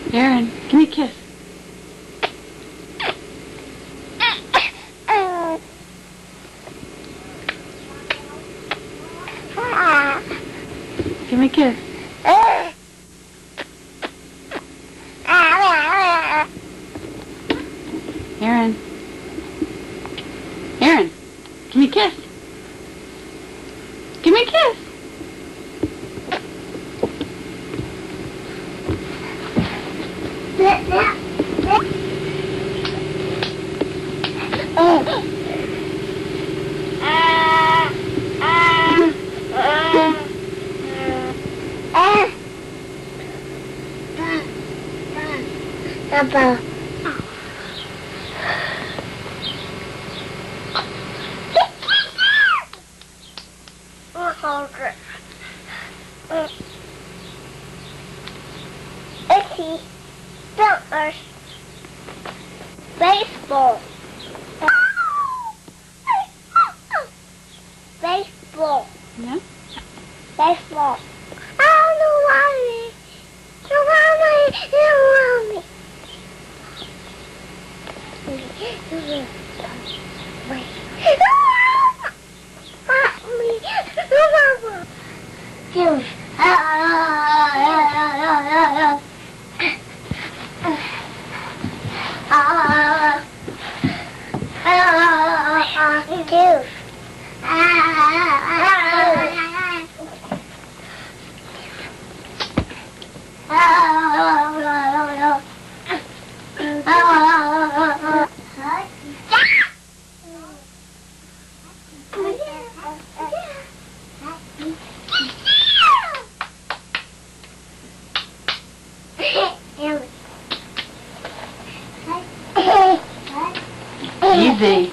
Aaron, give me a kiss. Give me a kiss. Aaron. Aaron, give me a kiss. Give me a kiss. Papa. We're hungry. Itchy. Builders. Baseball. Baseball. Yeah? Baseball. Oh, no, mommy. No, mommy. No, mommy. Easy.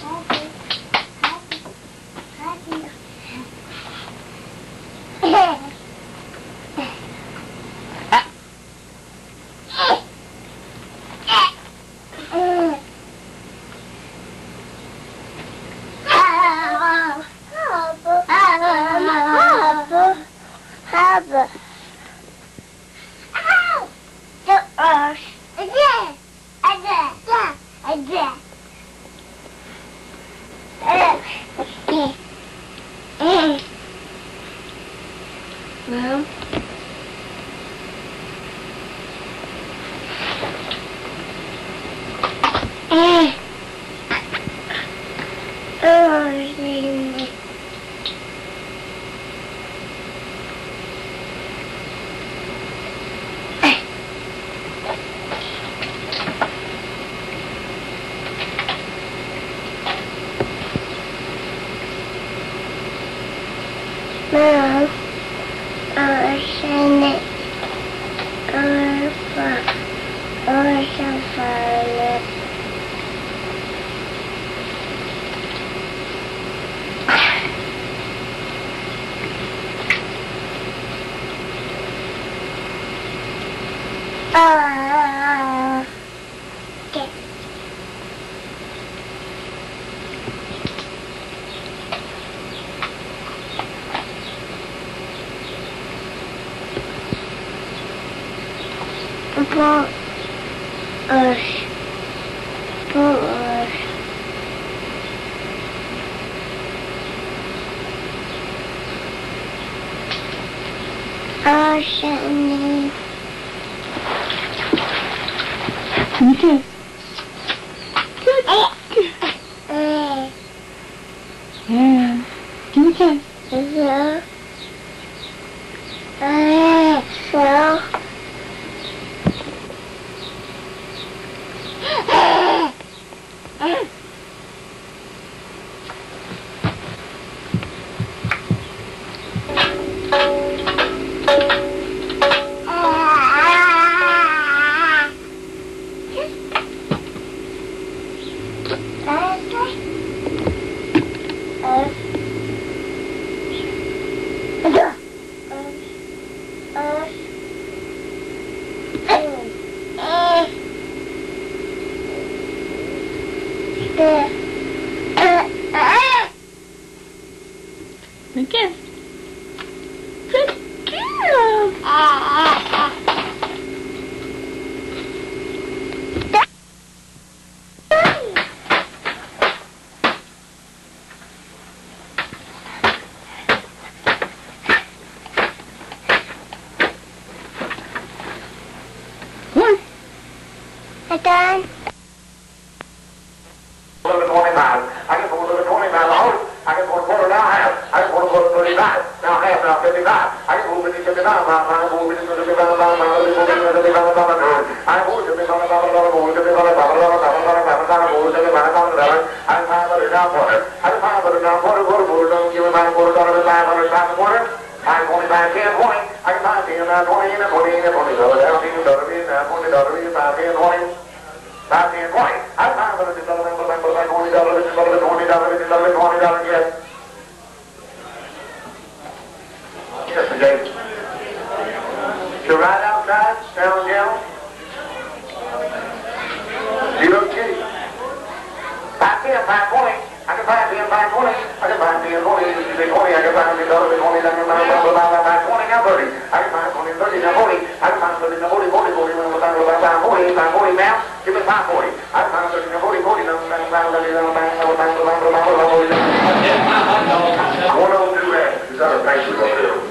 Well, Mom, ocean, ocean fire. Okay. Bush. Ocean. Okay. Good. Yeah. Give me a kiss. So. Good kiss. Good girl. I done. To the 25. I can go to the 25. I can go to quarter now half. I can go to 35. Now half, now 55. I can move it to 55. I can move it to 55. I'm only by 10, 20. I can buy 10, 20, and 20, and 20, and 20, down, $10, $20, $5, 10, 20. 5, 10, 20. I can buy $20, $20, yes. Yes, Mr. James. You're right outside, down, down. You look kitty. 5, 10, 5, 20. I can buy 10, 5, 20. I can buy 10, 20, 20. I can buy $10, $20, I can buy 20, now 30. I can buy 20, 30, now 40. I can buy 30, now 40, 40, 40, 40 now. Give me 540. I can buy 30, now 40, 40, now 30, I want to do that. These other things we're going to do.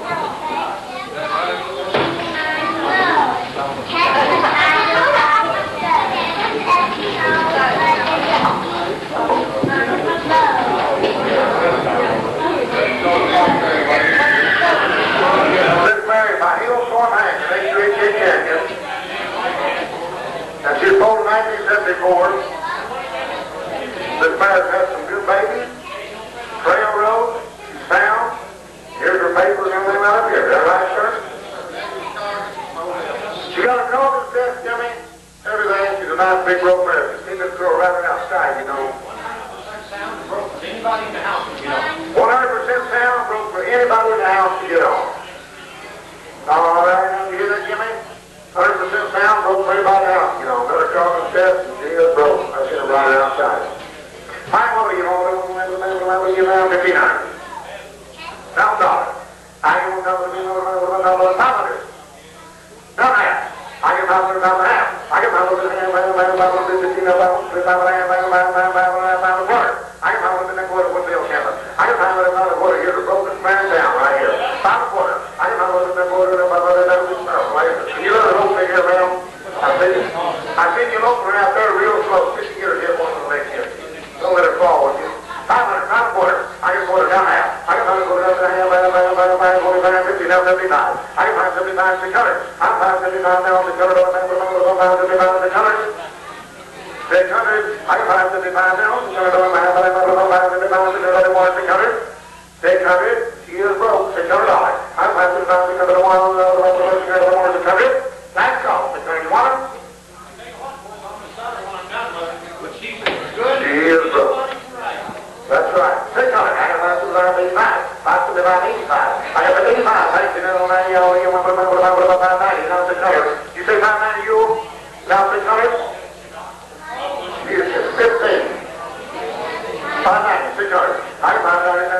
And she's born in 1974. This mare's had some good babies. Trail road. She's found. Here's her papers and everything right up here. Is that right, sir? She got a coffin desk, Jimmy. Everything. She's a nice big road mare. She's seen this girl running outside, you know. 100% sound broke for anybody in the house to get on. All right, you hear that, Jimmy? 100% sound broke for everybody else, you know. Better coffin chest and she is broke. I seen her running outside. Fine, what do you know? $1,500. $1,000. I can $500. Now half. I can $500 half. I can $500 half. I can $500 what bill camera. I can $500 quarter. Here's a broken man down right here. $5 I can $500 quarter. You let her open here, ma'am. I think you open her out there real slow. Just to get her hit one of the legs here. Don't let her fall with you. 500, not a quarter. I can quarter down half. I can $500 down half. 50, now 75. I can find 75, 600. I'm 575 now, 600. $600. I can find 75 now. 600. 600. She is broke. $600. I'm 575, 600. That's all. 600. You want her? She is broke. That's right. 600. I can find 85. 575, 85. I got 85. Thank you. Now 590. Now 600. You say 590 you? Now 600? She is 15. 590, 600. I can find 590.